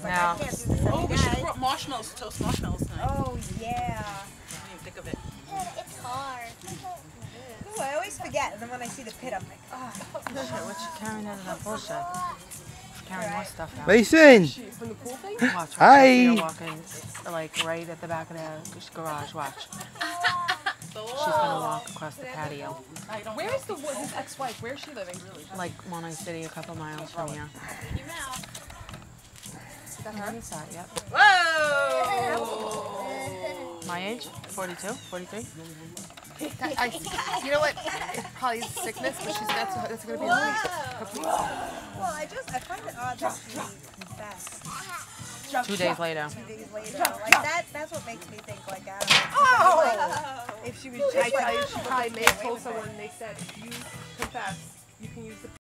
like, I can't do this every Oh, we should day. have brought marshmallows, toast marshmallows tonight. Oh, yeah. I didn't even think of it. It's hard. Ooh, I always forget, and then when I see the pit, I'm like, oh. Shit, what you carrying out of that bullshit? Carrying more stuff out. Mason! From the pool thing? Watch, Hi. you're walking, like, right at the back of the garage, watch. She's gonna walk across the patio. Where is his ex-wife? Where is she living? Like, Monterey City, a couple miles from here. Is that her? On the side, yep. Whoa! My age? 42? 43? You know what? It's probably sickness, but that's going to be her police. Well, I find it odd that she confessed 2 days later. 2 days later. Like, that's what makes me think, like, I don't know. If she was just I tell you, like, she probably may have told someone and they said, if you confess, you can use the